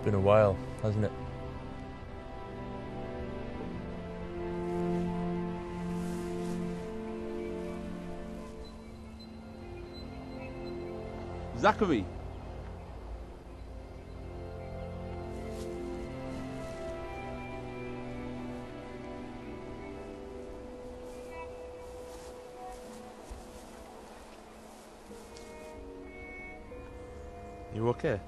been a while, hasn't it? Zachary! You okay?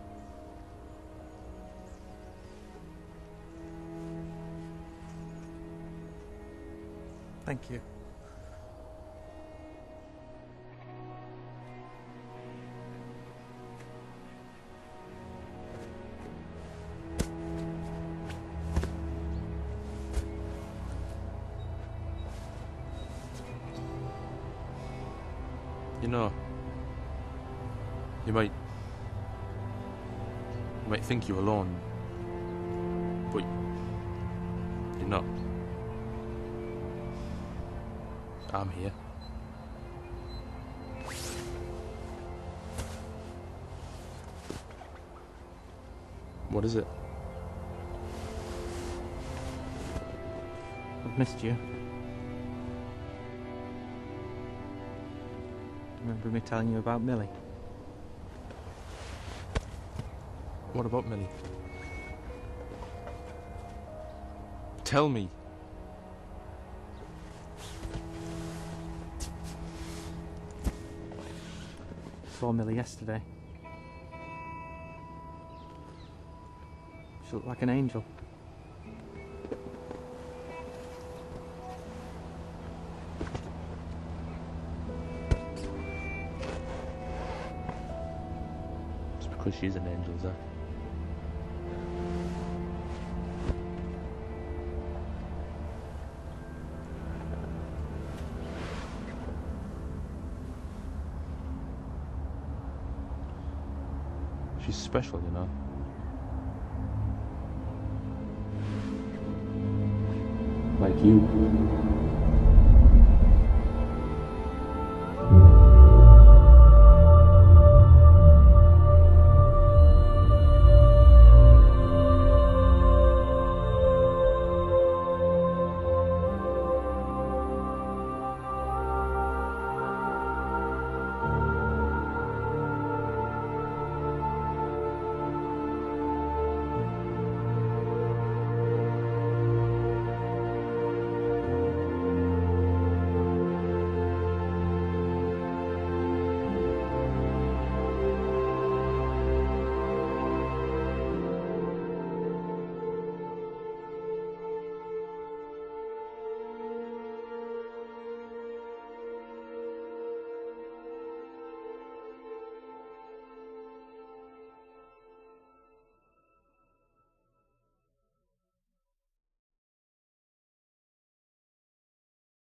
Thank you. You know, you might think you're alone, but you're not. I'm here. What is it? I've missed you. Remember me telling you about Millie? What about Millie? Tell me. Saw Millie yesterday. She looked like an angel. It's because she's an angel, Zach. She's special, you know. Like you.